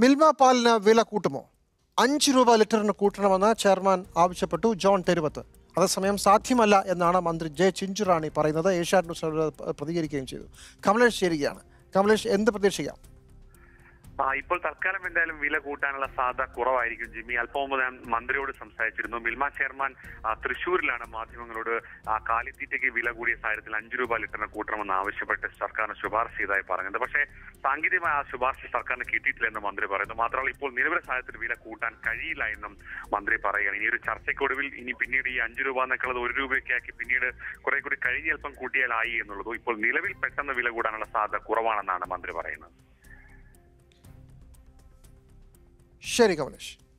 മിൽമ പാലിന് വില കൂട്ടുമോ? 5 രൂപ ലിറ്ററിന് കൂട്ടണമെന്ന് ചെയർമാൻ ആവശ്യപ്പെട്ടു ജോൺ തെരുവത്ത്. അതേസമയം സാധ്യമല്ല എന്നാണ് മന്ത്രി ജെ ചിഞ്ചുറാണി പറയുന്നത്. ഏഷ്യാനെറ്റ് ന്യൂസിനോട് പ്രതികരിക്കുകയും ചെയ്തു. കമലേഷ് ചേരുകയാണ്. കമലേഷ്, എന്ത് പ്രതീക്ഷിക്കാം? ഇപ്പോൾ തൽക്കാലം എന്തായാലും വില കൂട്ടാനുള്ള സാധ്യത കുറവായിരിക്കും ജിമ്മി. അല്പം മുമ്പ് ഞാൻ മന്ത്രിയോട് സംസാരിച്ചിരുന്നു. മിൽമ ചെയർമാൻ തൃശ്ശൂരിലാണ് മാധ്യമങ്ങളോട് കാലിത്തീറ്റയ്ക്ക് വില കൂടിയ സാഹചര്യത്തിൽ 5 രൂപ ലിറ്ററിന് കൂട്ടണമെന്ന് ആവശ്യപ്പെട്ട് സർക്കാരിന് ശുപാർശ ചെയ്തതായി പറഞ്ഞത്. പക്ഷേ സാങ്കേതികമായ ആ ശുപാർശ സർക്കാരിന് കിട്ടിയിട്ടില്ലെന്ന് മന്ത്രി പറയുന്നു. മാത്രമല്ല ഇപ്പോൾ നിലവിലെ സാഹചര്യത്തിൽ വില കൂട്ടാൻ കഴിയില്ല എന്നും മന്ത്രി പറയുകയാണ്. ഇനി ഒരു ചർച്ചയ്ക്കൊടുവിൽ പിന്നീട് ഈ 5 രൂപ എന്നൊക്കെയുള്ളത് 1 രൂപയൊക്കെ ആക്കി പിന്നീട് കുറെ കൂടി കഴിഞ്ഞ് അല്പം കൂട്ടിയാലായി എന്നുള്ളൂ. ഇപ്പോൾ നിലവിൽ പെട്ടെന്ന് വില കൂടാനുള്ള സാധ്യത കുറവാണെന്നാണ് മന്ത്രി പറയുന്നത്. ശരി കമലേഷ്.